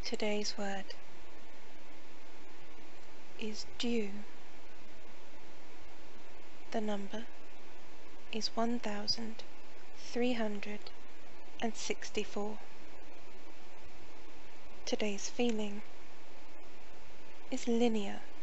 Today's word is due. The number is 1364. Today's feeling is linear.